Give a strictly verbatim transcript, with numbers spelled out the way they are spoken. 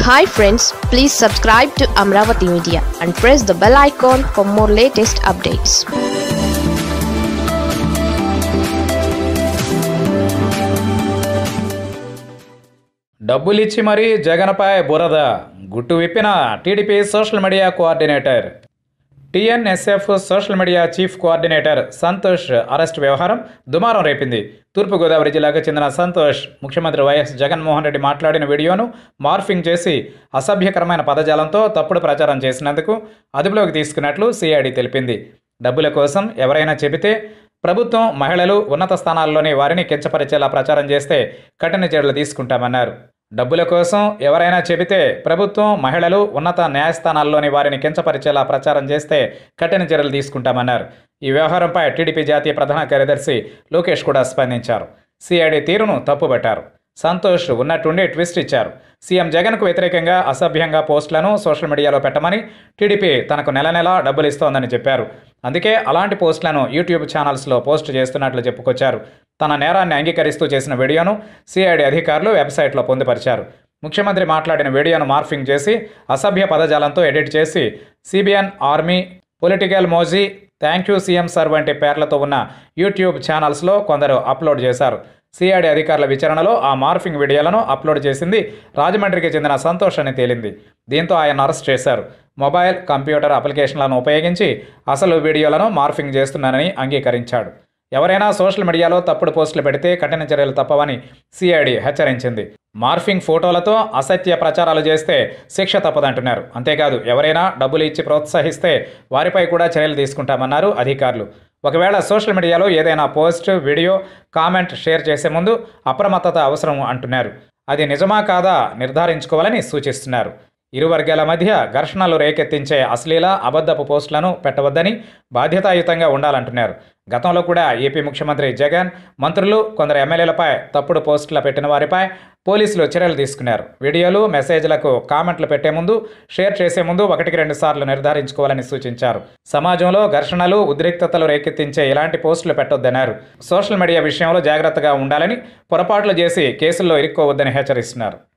Hi friends, please subscribe to Amravati Media and press the bell icon for more latest updates. డబ్బులిచ్చి మరీ జగన్పై బురద గుట్టు విప్పిన TDP social media coordinator. TNSF social media chief coordinator Santosh arrest వ్యవహారం దుమారం రేపింది. తూర్పుగోదావరి జిల్లాకు చెందిన సంతోష్ ముఖ్యమంత్రి వైఎస్ జగన్మోహన్ రెడ్డి మాట్లాడిన వీడియోను మార్ఫింగ్ చేసి అసభ్యకరమైన పదజాలంతో తప్పుడు ప్రచారం చేసినందుకు అదుపులోకి తీసుకున్నట్లు సిఐడి తెలిపింది. డబ్బుల కోసం ఎవరైనా చెబితే ప్రభుత్వం మహిళలు ఉన్నత స్థానాల్లోని వారిని కించపరిచేలా ప్రచారం చేస్తే కఠిన చర్యలు తీసుకుంటామన్నారు. డబ్బుల కోసం ఎవరైనా చెబితే ప్రభుత్వం మహిళలు ఉన్నత న్యాయస్థానాల్లోని వారిని కించపరిచేలా ప్రచారం చేస్తే కఠిన చర్యలు తీసుకుంటామన్నారు. ఈ వ్యవహారంపై టీడీపీ జాతీయ ప్రధాన కార్యదర్శి లోకేష్ కూడా స్పందించారు. సిఐడి తీరును తప్పుబట్టారు. సంతోష్ ఉన్నట్టుండి ట్విస్ట్ ఇచ్చారు. సీఎం జగన్కు వ్యతిరేకంగా అసభ్యంగా పోస్టులను సోషల్ మీడియాలో పెట్టమని టీడీపీ తనకు నెల నెలా డబ్బులు ఇస్తోందని చెప్పారు. అందుకే అలాంటి పోస్టులను యూట్యూబ్ ఛానల్స్లో పోస్ట్ చేస్తున్నట్లు చెప్పుకొచ్చారు. తన నేరాన్ని అంగీకరిస్తూ చేసిన వీడియోను సిఐడి అధికారులు వెబ్సైట్లో పొందుపరిచారు. ముఖ్యమంత్రి మాట్లాడిన వీడియోను మార్ఫింగ్ చేసి అసభ్య పదజాలంతో ఎడిట్ చేసి సిబిఎన్ ఆర్మీ, పొలిటికల్ మోజీ, థ్యాంక్ యూ సీఎం సార్ వంటి పేర్లతో ఉన్న యూట్యూబ్ ఛానల్స్లో కొందరు అప్లోడ్ చేశారు. సిఐడి అధికారుల విచారణలో ఆ మార్ఫింగ్ వీడియోలను అప్లోడ్ చేసింది రాజమండ్రికి చెందిన సంతోష్ అని తేలింది. దీంతో ఆయన అరెస్ట్ చేశారు. మొబైల్, కంప్యూటర్ అప్లికేషన్లను ఉపయోగించి అసలు వీడియోలను మార్ఫింగ్ చేస్తున్నానని అంగీకరించాడు. ఎవరైనా సోషల్ మీడియాలో తప్పుడు పోస్టులు పెడితే కఠిన చర్యలు తప్పవని సిఐడి హెచ్చరించింది. మార్ఫింగ్ ఫోటోలతో అసత్య ప్రచారాలు చేస్తే శిక్ష తప్పదంటున్నారు. అంతేకాదు ఎవరైనా డబ్బులు ఇచ్చి ప్రోత్సహిస్తే వారిపై కూడా చర్యలు తీసుకుంటామన్నారు అధికారులు. ఒకవేళ సోషల్ మీడియాలో ఏదైనా పోస్ట్, వీడియో, కామెంట్ షేర్ చేసే ముందు అప్రమత్తత అవసరం అంటున్నారు. అది నిజమా కాదా నిర్ధారించుకోవాలని సూచిస్తున్నారు. ఇరు వర్గాల మధ్య ఘర్షణలు రేకెత్తించే అశ్లీల, అబద్ధపు పోస్టులను పెట్టవద్దని బాధ్యతాయుతంగా ఉండాలంటున్నారు. గతంలో కూడా ఏపీ ముఖ్యమంత్రి జగన్, మంత్రులు, కొందరు ఎమ్మెల్యేలపై తప్పుడు పోస్టులు పెట్టిన వారిపై పోలీసులు చర్యలు తీసుకున్నారు. వీడియోలు, మెసేజ్లకు కామెంట్లు పెట్టే ముందు, షేర్ చేసే ముందు ఒకటికి రెండు సార్లు నిర్ధారించుకోవాలని సూచించారు. సమాజంలో ఘర్షణలు, ఉద్రిక్తతలు రేకెత్తించే ఇలాంటి పోస్టులు పెట్టొద్దన్నారు. సోషల్ మీడియా విషయంలో జాగ్రత్తగా ఉండాలని, పొరపాట్లు చేసి కేసుల్లో ఇరుక్కోవద్దని హెచ్చరిస్తున్నారు.